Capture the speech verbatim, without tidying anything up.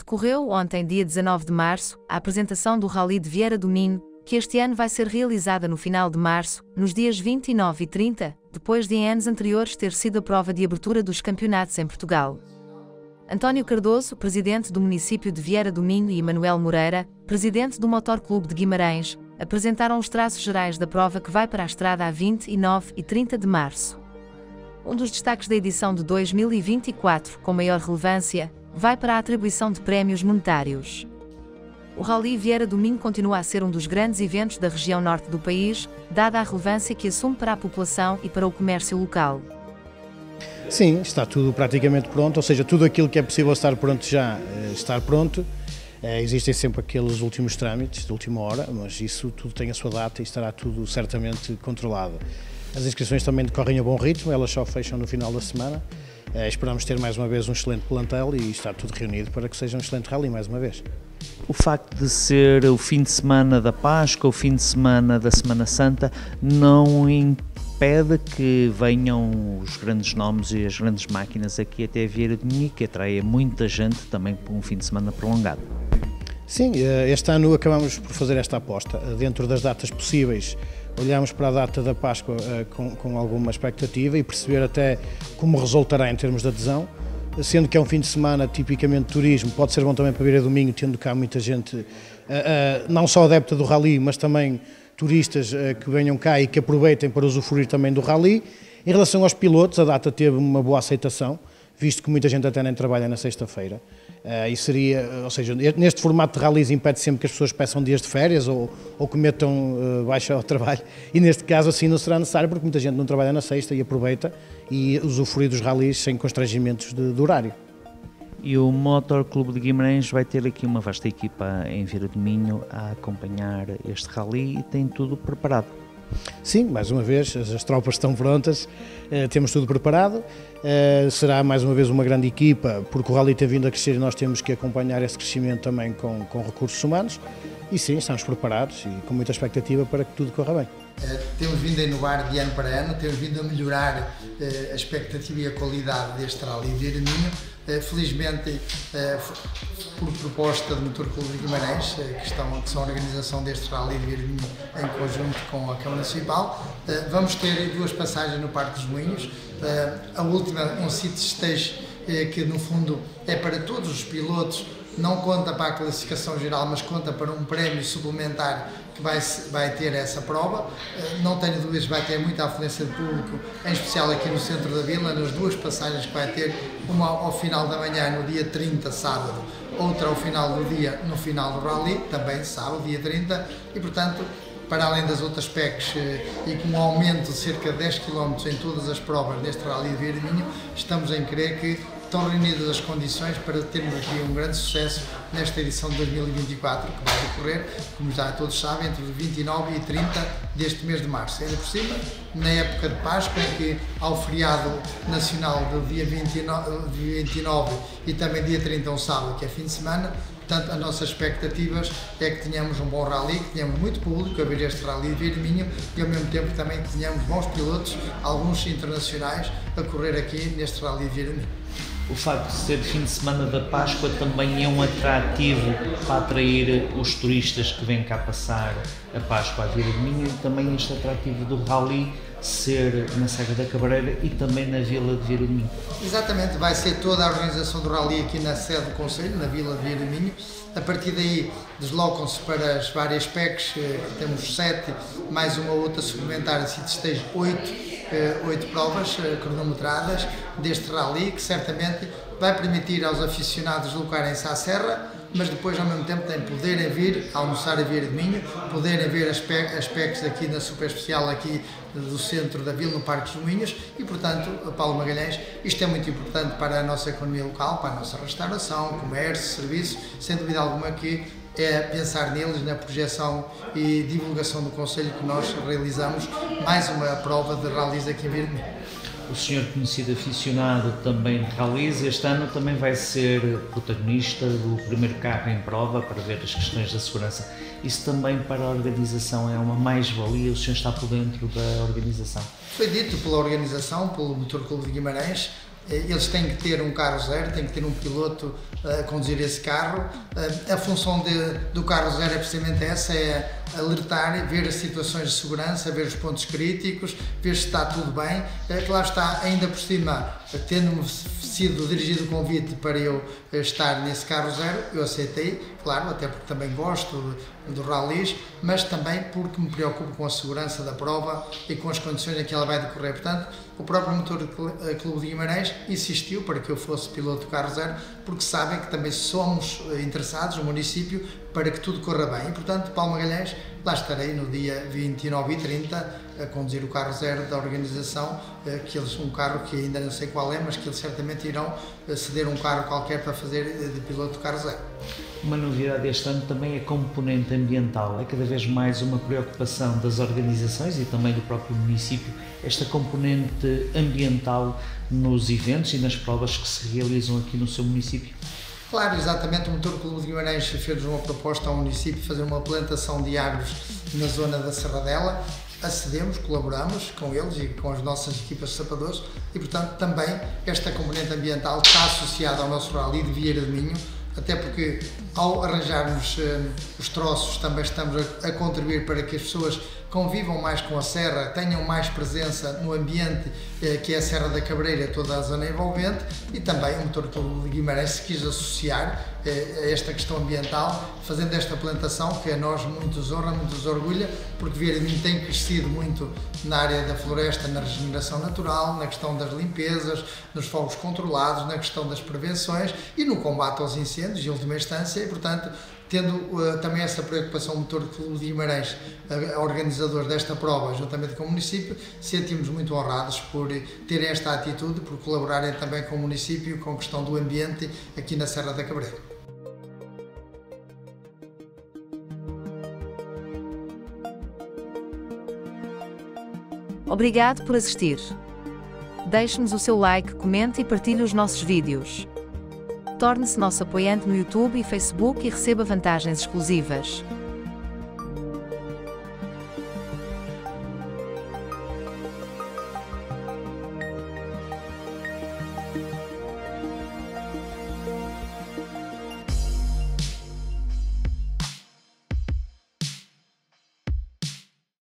Decorreu ontem, dia dezanove de março, a apresentação do Rally de Vieira do Minho, que este ano vai ser realizada no final de março, nos dias vinte e nove e trinta, depois de em anos anteriores ter sido a prova de abertura dos campeonatos em Portugal. António Cardoso, presidente do município de Vieira do Minho, e Manuel Moreira, presidente do Motor Clube de Guimarães, apresentaram os traços gerais da prova que vai para a estrada a vinte e nove e trinta de março. Um dos destaques da edição de dois mil e vinte e quatro, com maior relevância, vai para a atribuição de prémios monetários. O Rally Vieira do Minho continua a ser um dos grandes eventos da região norte do país, dada a relevância que assume para a população e para o comércio local. Sim, está tudo praticamente pronto, ou seja, tudo aquilo que é possível estar pronto já está pronto. Existem sempre aqueles últimos trâmites de última hora, mas isso tudo tem a sua data e estará tudo certamente controlado. As inscrições também decorrem a bom ritmo, elas só fecham no final da semana. Esperamos ter mais uma vez um excelente plantel e estar tudo reunido para que seja um excelente rally mais uma vez. O facto de ser o fim de semana da Páscoa, o fim de semana da Semana Santa, não impede que venham os grandes nomes e as grandes máquinas aqui até a Vieira do Minho, que atraia muita gente também por um fim de semana prolongado. Sim, este ano acabamos por fazer esta aposta. Dentro das datas possíveis, olhamos para a data da Páscoa com, com alguma expectativa e perceber até como resultará em termos de adesão. Sendo que é um fim de semana tipicamente de turismo, pode ser bom também para Vieira do Minho, tendo cá muita gente, uh, uh, não só adepta do rally, mas também turistas uh, que venham cá e que aproveitem para usufruir também do rally. Em relação aos pilotos, a data teve uma boa aceitação, visto que muita gente até nem trabalha na sexta-feira. Uh, e seria, ou seja, neste formato de rallies impede sempre que as pessoas peçam dias de férias ou, ou cometam uh, baixa ao trabalho, e neste caso assim não será necessário, porque muita gente não trabalha na sexta e aproveita e usufrui dos rallies sem constrangimentos de, de horário. E o Motor Clube de Guimarães vai ter aqui uma vasta equipa em Vieira do Minho a acompanhar este rally e tem tudo preparado. Sim, mais uma vez, as, as tropas estão prontas, uh, temos tudo preparado, uh, será mais uma vez uma grande equipa, porque o rally tem vindo a crescer e nós temos que acompanhar esse crescimento também com, com recursos humanos, e sim, estamos preparados e com muita expectativa para que tudo corra bem. Uh, temos vindo a inovar de ano para ano, temos vindo a melhorar uh, a expectativa e a qualidade deste rally de Vieira do Minho. Uh, felizmente, uh, por proposta do Motor Clube de Guimarães, uh, que, estão, que são a organização deste rally de Vieira do Minho em conjunto com a Câmara Municipal, uh, vamos ter duas passagens no Parque dos Moinhos. Uh, a última, um sítio stage uh, que no fundo é para todos os pilotos, não conta para a classificação geral, mas conta para um prémio suplementar que vai, vai ter essa prova. Não tenho dúvidas, vai ter muita afluência de público, em especial aqui no centro da vila, nas duas passagens que vai ter, uma ao final da manhã, no dia trinta, sábado, outra ao final do dia, no final do rally, também sábado, dia trinta, e portanto, para além das outras P E Cs e com um aumento de cerca de dez quilómetros em todas as provas deste rally de Vieira do Minho, estamos em crer que estão reunidas as condições para termos aqui um grande sucesso nesta edição de dois mil e vinte e quatro, que vai decorrer, como já todos sabem, entre vinte e nove e trinta deste mês de março. Ainda por cima, na época de Páscoa, em que há o feriado nacional do dia vinte e nove e também dia trinta, um sábado, que é fim de semana. Portanto, as nossas expectativas é que tenhamos um bom rally, que tenhamos muito público a ver este rally de Vieira do Minho e ao mesmo tempo também que tenhamos bons pilotos, alguns internacionais, a correr aqui neste rally de Vieira do Minho. O facto de ser fim de semana da Páscoa também é um atrativo para atrair os turistas que vêm cá passar a Páscoa a Vieira do Minho, e também este atrativo do rally ser na Serra da Cabreira e também na Vila de Vieira do Minho. Exatamente, vai ser toda a organização do rally aqui na sede do Conselho, na Vila de Vieira do Minho. A partir daí deslocam-se para as várias P E Cs, temos sete, mais uma outra suplementar, assim esteja oito, oito provas cronometradas deste rally, que certamente vai permitir aos aficionados deslocarem-se à Serra, mas depois ao mesmo tempo tem poderem vir almoçar a Vieira do Minho, poderem ver as P E Cs aqui na super especial aqui do centro da vila, no Parque dos Moinhos, e portanto, Paulo Magalhães, isto é muito importante para a nossa economia local, para a nossa restauração, comércio, serviço, sem dúvida alguma que é pensar neles, na projeção e divulgação do Conselho que nós realizamos, mais uma prova de rallies aqui em Vieira do Minho. O senhor, conhecido aficionado também de rallies, este ano também vai ser protagonista do primeiro carro em prova para ver as questões da segurança. Isso também para a organização é uma mais-valia, o senhor está por dentro da organização? Foi dito pela organização, pelo Motor Clube de Guimarães, eles têm que ter um carro zero, têm que ter um piloto a conduzir esse carro. A função de, do carro zero é precisamente essa, é alertar, ver as situações de segurança, ver os pontos críticos, ver se está tudo bem. É que lá está, ainda por cima, tendo-me sido dirigido o convite para eu estar nesse carro zero, eu aceitei, claro, até porque também gosto do rallies, mas também porque me preocupo com a segurança da prova e com as condições em que ela vai decorrer. Portanto, o próprio Motor Clube de Guimarães insistiu para que eu fosse piloto do carro zero, porque sabem que também somos interessados no município para que tudo corra bem. E, portanto, Paulo Magalhães, lá estarei no dia vinte e nove e trinta a conduzir o carro zero da organização, que eles, um carro que ainda não sei qual é, mas que eles certamente irão ceder um carro qualquer para fazer de piloto do carro zero. Uma novidade este ano também é a componente ambiental. É cada vez mais uma preocupação das organizações e também do próprio município, esta componente ambiental nos eventos e nas provas que se realizam aqui no seu município. Claro, exatamente. O Motor Clube de Guimarães fez uma proposta ao município de fazer uma plantação de árvores na zona da Serradela. Acedemos, colaboramos com eles e com as nossas equipas de sapadores e, portanto, também esta componente ambiental está associada ao nosso rally de Vieira de Minho, até porque ao arranjarmos uh, os troços também estamos a, a contribuir para que as pessoas convivam mais com a serra, tenham mais presença no ambiente uh, que é a Serra da Cabreira, toda a zona envolvente, e também o Motor Clube de Guimarães se quis associar uh, a esta questão ambiental, fazendo esta plantação que a nós muito nos honra, muito nos orgulha, porque Vieira de Minho tem crescido muito na área da floresta, na regeneração natural, na questão das limpezas, nos fogos controlados, na questão das prevenções e no combate aos incêndios, em última instância, e portanto, tendo uh, também essa preocupação, o Motor Clube de Guimarães, uh, organizador desta prova, juntamente com o município, sentimos muito honrados por terem esta atitude, por colaborarem também com o município com a questão do ambiente aqui na Serra da Cabreira. Obrigado por assistir. Deixe-nos o seu like, comente e partilhe os nossos vídeos. Torne-se nosso apoiante no YouTube e Facebook e receba vantagens exclusivas.